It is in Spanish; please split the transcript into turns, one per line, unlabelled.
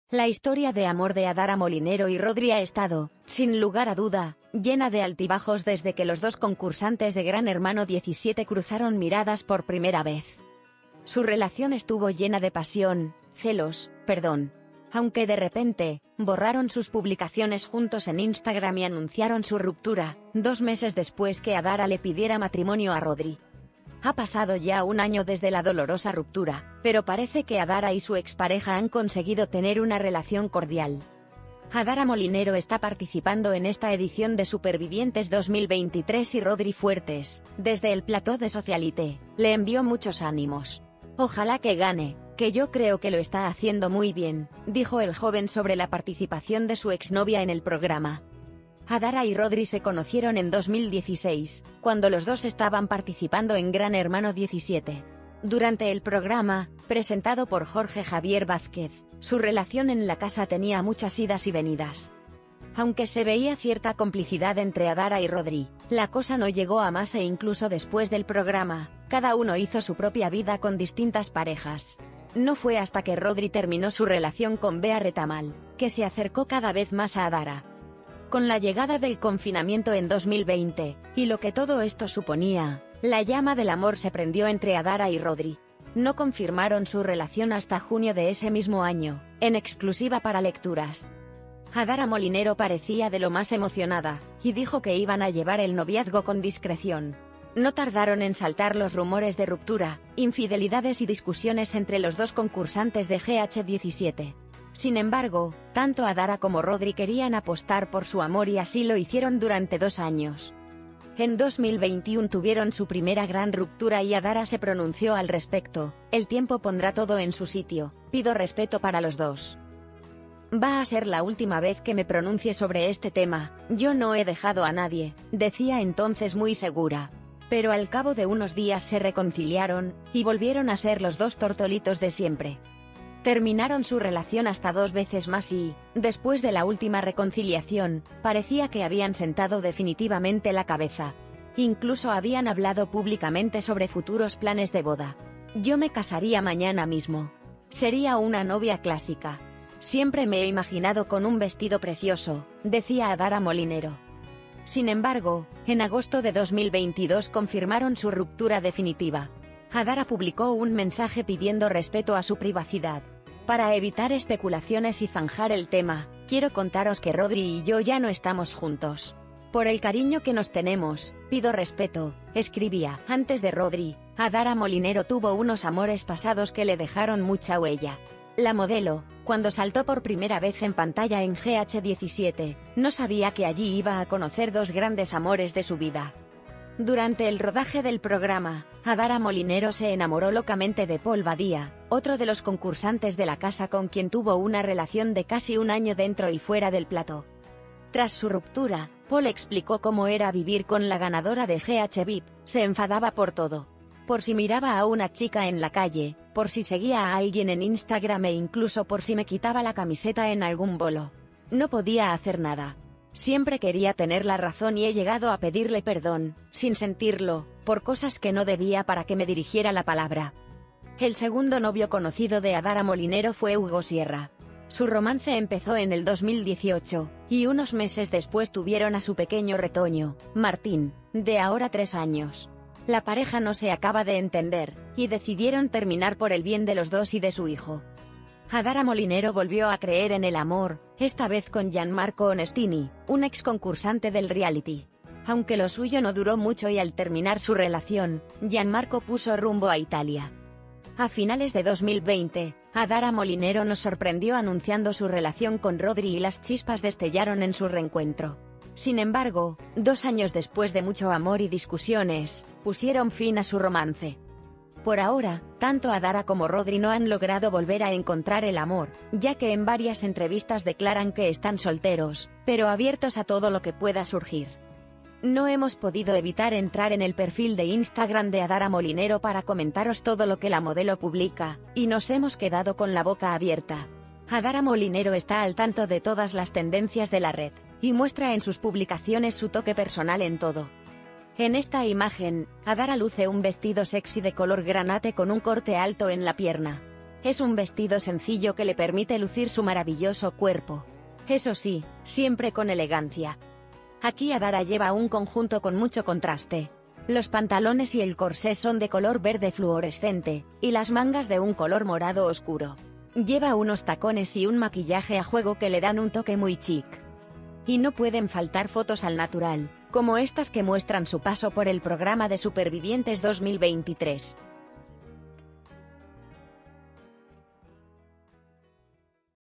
La historia de amor de Adara Molinero y Rodri ha estado, sin lugar a duda, llena de altibajos desde que los dos concursantes de Gran Hermano 17 cruzaron miradas por primera vez. Su relación estuvo llena de pasión, celos, perdón. Aunque de repente, borraron sus publicaciones juntos en Instagram y anunciaron su ruptura, 2 meses después que Adara le pidiera matrimonio a Rodri. Ha pasado ya 1 año desde la dolorosa ruptura, pero parece que Adara y su expareja han conseguido tener una relación cordial. Adara Molinero está participando en esta edición de Supervivientes 2023 y Rodri Fuertes, desde el plató de Socialité, le envió muchos ánimos. Ojalá que gane, que yo creo que lo está haciendo muy bien, dijo el joven sobre la participación de su exnovia en el programa. Adara y Rodri se conocieron en 2016, cuando los dos estaban participando en Gran Hermano 17. Durante el programa, presentado por Jorge Javier Vázquez, su relación en la casa tenía muchas idas y venidas. Aunque se veía cierta complicidad entre Adara y Rodri, la cosa no llegó a más e incluso después del programa, cada uno hizo su propia vida con distintas parejas. No fue hasta que Rodri terminó su relación con Bea Retamal, que se acercó cada vez más a Adara. Con la llegada del confinamiento en 2020, y lo que todo esto suponía, la llama del amor se prendió entre Adara y Rodri. No confirmaron su relación hasta junio de ese mismo año, en exclusiva para Lecturas. Adara Molinero parecía de lo más emocionada, y dijo que iban a llevar el noviazgo con discreción. No tardaron en saltar los rumores de ruptura, infidelidades y discusiones entre los dos concursantes de GH17. Sin embargo, tanto Adara como Rodri querían apostar por su amor y así lo hicieron durante 2 años. En 2021 tuvieron su primera gran ruptura y Adara se pronunció al respecto: el tiempo pondrá todo en su sitio, pido respeto para los dos. Va a ser la última vez que me pronuncie sobre este tema, yo no he dejado a nadie, decía entonces muy segura. Pero al cabo de unos días se reconciliaron, y volvieron a ser los dos tortolitos de siempre. Terminaron su relación hasta 2 veces más y, después de la última reconciliación, parecía que habían sentado definitivamente la cabeza. Incluso habían hablado públicamente sobre futuros planes de boda. Yo me casaría mañana mismo. Sería una novia clásica. Siempre me he imaginado con un vestido precioso, decía Adara Molinero. Sin embargo, en agosto de 2022 confirmaron su ruptura definitiva. Adara publicó un mensaje pidiendo respeto a su privacidad. Para evitar especulaciones y zanjar el tema, quiero contaros que Rodri y yo ya no estamos juntos. Por el cariño que nos tenemos, pido respeto, escribía. Antes de Rodri, Adara Molinero tuvo unos amores pasados que le dejaron mucha huella. La modelo, cuando saltó por primera vez en pantalla en GH17, no sabía que allí iba a conocer 2 grandes amores de su vida. Durante el rodaje del programa, Adara Molinero se enamoró locamente de Paul Badía, otro de los concursantes de la casa con quien tuvo una relación de casi 1 año dentro y fuera del plató. Tras su ruptura, Paul explicó cómo era vivir con la ganadora de GH VIP, se enfadaba por todo. Por si miraba a una chica en la calle, por si seguía a alguien en Instagram e incluso por si me quitaba la camiseta en algún bolo. No podía hacer nada. Siempre quería tener la razón y he llegado a pedirle perdón, sin sentirlo, por cosas que no debía para que me dirigiera la palabra. El segundo novio conocido de Adara Molinero fue Hugo Sierra. Su romance empezó en el 2018, y unos meses después tuvieron a su pequeño retoño, Martín, de ahora 3 años. La pareja no se acaba de entender, y decidieron terminar por el bien de los dos y de su hijo. Adara Molinero volvió a creer en el amor, esta vez con Gianmarco Onestini, un ex concursante del reality. Aunque lo suyo no duró mucho y al terminar su relación, Gianmarco puso rumbo a Italia. A finales de 2020, Adara Molinero nos sorprendió anunciando su relación con Rodri y las chispas destellaron en su reencuentro. Sin embargo, 2 años después de mucho amor y discusiones, pusieron fin a su romance. Por ahora, tanto Adara como Rodri no han logrado volver a encontrar el amor, ya que en varias entrevistas declaran que están solteros, pero abiertos a todo lo que pueda surgir. No hemos podido evitar entrar en el perfil de Instagram de Adara Molinero para comentaros todo lo que la modelo publica, y nos hemos quedado con la boca abierta. Adara Molinero está al tanto de todas las tendencias de la red, y muestra en sus publicaciones su toque personal en todo. En esta imagen, Adara luce un vestido sexy de color granate con un corte alto en la pierna. Es un vestido sencillo que le permite lucir su maravilloso cuerpo. Eso sí, siempre con elegancia. Aquí Adara lleva un conjunto con mucho contraste. Los pantalones y el corsé son de color verde fluorescente, y las mangas de un color morado oscuro. Lleva unos tacones y un maquillaje a juego que le dan un toque muy chic. Y no pueden faltar fotos al natural, como estas que muestran su paso por el programa de Supervivientes 2023.